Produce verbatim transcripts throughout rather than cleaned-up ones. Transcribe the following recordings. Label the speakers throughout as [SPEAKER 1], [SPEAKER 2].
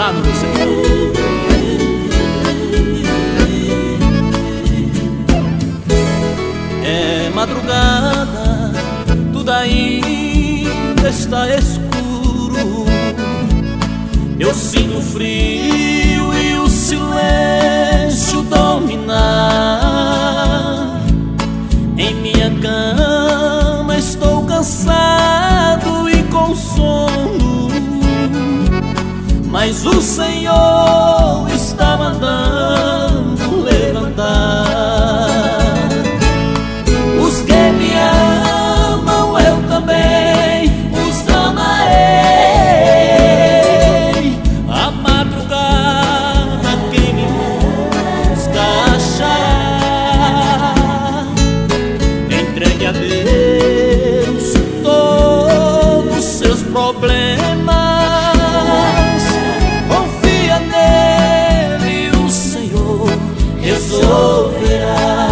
[SPEAKER 1] abençoado, meu Senhor. É madrugada, tudo ainda está escuro. Eu sinto frio e o silêncio dominar. Em minha cama estou cansado e com sono, mas o Senhor está mandando levantar. Os que me amam eu também os amarei. A madrugada quem me busca achará. Entregue a Deus todos os seus problemas. Confia nele, o Senhor resolverá.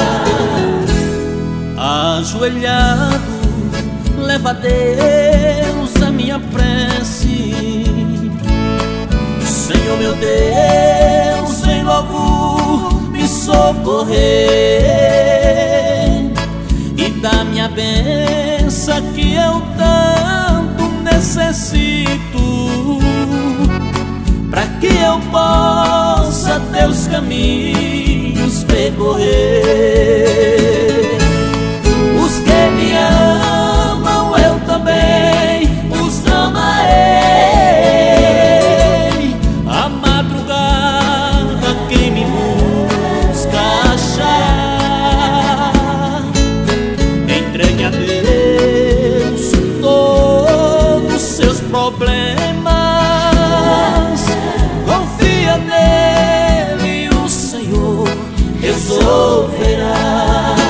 [SPEAKER 1] Ajoelhado, leva a Deus a minha prece. Senhor meu Deus, vem logo me socorrer e dá-me a bênção que eu tanto necessito, para que eu possa teus caminhos percorrer. Os que me amam eu também os amarei. A madrugada quem me busca achará. Entregue a Deus todos os seus problemas. Confia nele, o Senhor resolverá.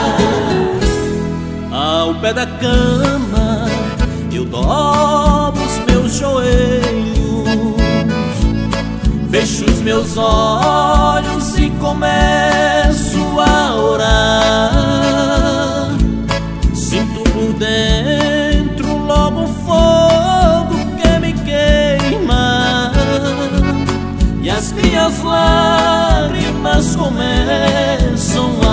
[SPEAKER 1] Ao pé da cama eu dobro os meus joelhos, fecho os meus olhos e começo a orar. Sinto por dentro logo um fogo que me queima, e as minhas lágrimas começam a